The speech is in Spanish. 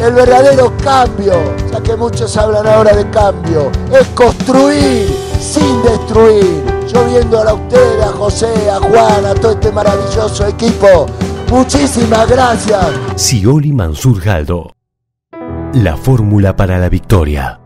El verdadero cambio, ya que muchos hablan ahora de cambio, es construir sin destruir. Yo viéndola a ustedes, a José, a Juan, a todo este maravilloso equipo, muchísimas gracias. Scioli Mansur Galdo, la fórmula para la victoria.